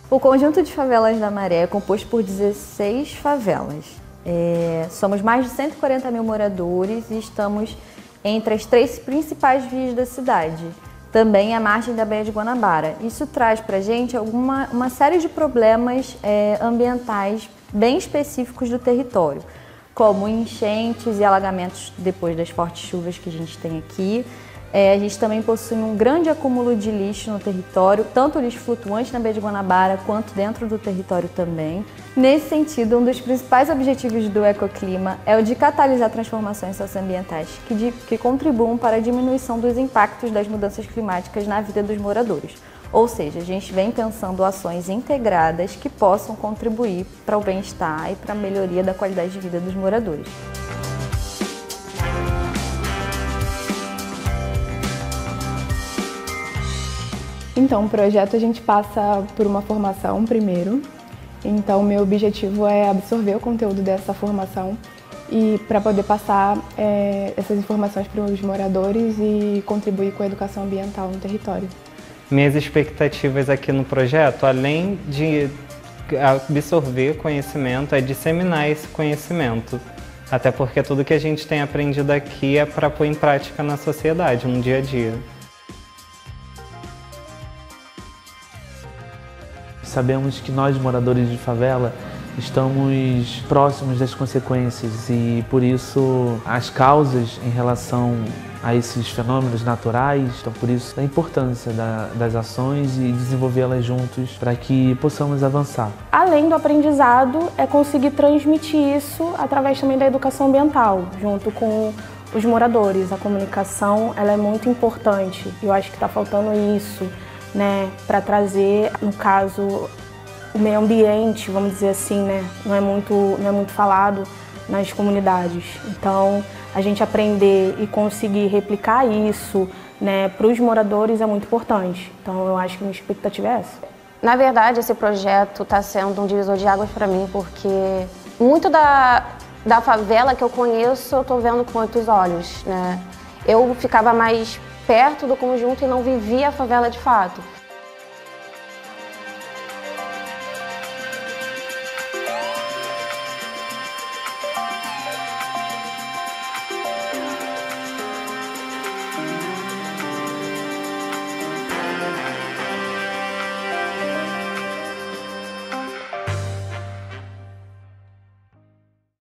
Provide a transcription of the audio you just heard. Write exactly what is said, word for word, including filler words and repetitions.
O conjunto de favelas da Maré é composto por dezesseis favelas. É, somos mais de cento e quarenta mil moradores e estamos entre as três principais vias da cidade, também à margem da Baía de Guanabara. Isso traz para a gente alguma, uma série de problemas é, ambientais bem específicos do território, como enchentes e alagamentos depois das fortes chuvas que a gente tem aqui. É, a gente também possui um grande acúmulo de lixo no território, tanto lixo flutuante na Baía de Guanabara quanto dentro do território também. Nesse sentido, um dos principais objetivos do Ecoclima é o de catalisar transformações socioambientais que, de, que contribuam para a diminuição dos impactos das mudanças climáticas na vida dos moradores. Ou seja, a gente vem pensando ações integradas que possam contribuir para o bem-estar e para a melhoria da qualidade de vida dos moradores. Então, o projeto a gente passa por uma formação primeiro. Então, meu objetivo é absorver o conteúdo dessa formação e para poder passar é, essas informações para os moradores e contribuir com a educação ambiental no território. Minhas expectativas aqui no projeto, além de absorver conhecimento, é disseminar esse conhecimento. Até porque tudo que a gente tem aprendido aqui é para pôr em prática na sociedade, no dia a dia. Sabemos que nós, moradores de favela, estamos próximos das consequências e, por isso, as causas em relação a esses fenômenos naturais, então, por isso, a importância da, das ações e desenvolvê-las juntos para que possamos avançar. Além do aprendizado, é conseguir transmitir isso através também da educação ambiental, junto com os moradores. A comunicação ela é muito importante, eu acho que está faltando isso. Né, para trazer, no caso, o meio ambiente, vamos dizer assim, né, não é muito, não é muito falado nas comunidades. Então, a gente aprender e conseguir replicar isso, né, para os moradores é muito importante. Então, eu acho que a minha expectativa é essa. Na verdade, esse projeto está sendo um divisor de águas para mim, porque muito da, da favela que eu conheço, eu estou vendo com outros olhos, né. Eu ficava mais perto do conjunto e não vivia a favela de fato.